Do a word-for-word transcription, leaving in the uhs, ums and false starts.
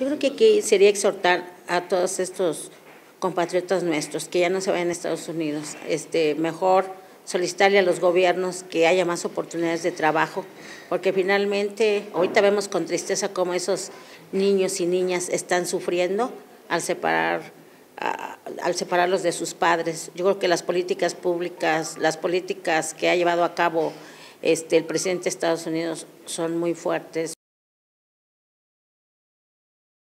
Yo creo que aquí sería exhortar a todos estos compatriotas nuestros que ya no se vayan a Estados Unidos, este, mejor solicitarle a los gobiernos que haya más oportunidades de trabajo, porque finalmente ahorita vemos con tristeza cómo esos niños y niñas están sufriendo al separar a, al separarlos de sus padres. Yo creo que las políticas públicas, las políticas que ha llevado a cabo este, el presidente de Estados Unidos son muy fuertes.